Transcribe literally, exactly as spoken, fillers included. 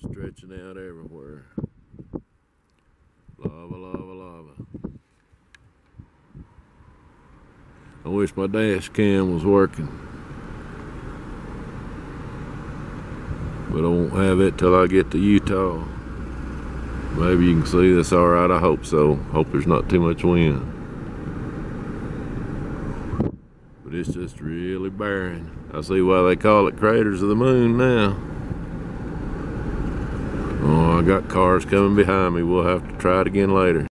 stretching out everywhere. Lava, lava, lava. I wish my dash cam was working, but I won't have it till I get to Utah. Maybe you can see this alright, I hope so. Hope there's not too much wind. But it's just really barren. I see why they call it craters of the moon now. Oh, I got cars coming behind me. We'll have to try it again later.